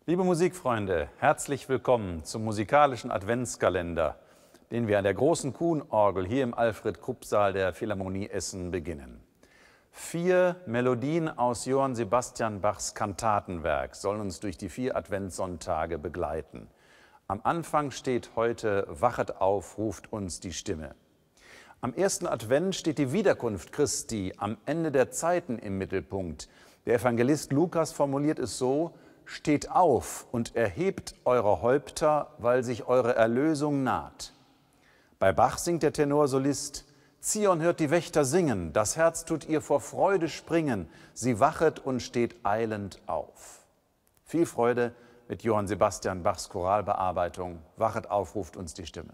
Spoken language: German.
Liebe Musikfreunde, herzlich willkommen zum musikalischen Adventskalender, den wir an der großen Kuhnorgel hier im Alfred-Krupp-Saal der Philharmonie Essen beginnen. 4 Melodien aus Johann Sebastian Bachs Kantatenwerk sollen uns durch die 4 Adventssonntage begleiten. Am Anfang steht heute »Wachet auf, ruft uns die Stimme«. Am ersten Advent steht die Wiederkunft Christi am Ende der Zeiten im Mittelpunkt. Der Evangelist Lukas formuliert es so: Steht auf und erhebt eure Häupter, weil sich eure Erlösung naht. Bei Bach singt der Tenorsolist: Zion hört die Wächter singen, das Herz tut ihr vor Freude springen, sie wachet und steht eilend auf. Viel Freude mit Johann Sebastian Bachs Choralbearbeitung. Wachet auf, ruft uns die Stimme.